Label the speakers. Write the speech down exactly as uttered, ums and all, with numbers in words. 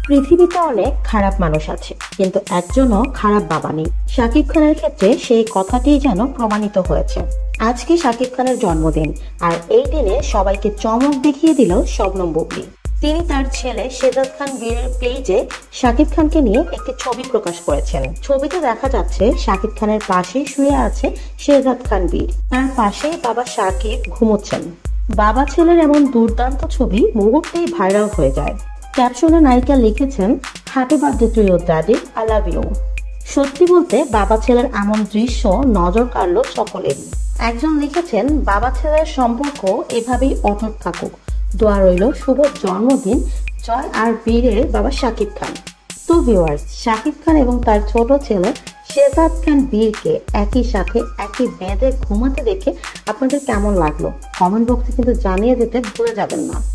Speaker 1: পৃথিবীতে অনেক খারাপ মানুষ আছে, কিন্তু একজনও খারাপ বাবা নেই। শাকিব খানের ক্ষেত্রে সেই কথাটিই যেন প্রমাণিত হয়েছে। আজকে শাকিব খানের জন্মদিন, আর এই দিনে সবাইকে চমক দেখিয়ে দিল শবনম বুবলী। তিনি তার ছেলে শেহজাদ খান বীরের পেজে শাকিব খানকে নিয়ে একটি ছবি প্রকাশ করেছেন। ছবিতে দেখা যাচ্ছে শাকিব খানের পাশেই শুয়ে আছে শেহজাদ খান বীর, তার পাশেই বাবা শাকিব ঘুমোচ্ছেন। বাবা ছেলের এমন দুর্দান্ত ছবি মুহূর্তেই ভাইরাল হয়ে যায়। ক্যাপশনে নায়িকা লিখেছেন, happy birthday to you daddy, I love you. সত্যি বলতে বাবা ছেলের এমন দৃশ্য নজর কাড়ল সকলেরই। একজন লিখেছেন, বাবা ছেলের সম্পর্ক এভাবেই অটুট থাকুক, দোয়া রইল শুভ জন্মদিন জয় আর বীরের বাবা শাকিব খান। তো ভিউয়ার্স, শাকিব খান এবং তার ছোট ছেলে শেহজাদ খান বীরকে একই সাথে একই বেডে ঘুমাতে দেখে আপনাদের কেমন লাগলো কমেন্ট বক্সে কিন্তু জানিয়ে যেতে ভুলে যাবেন না।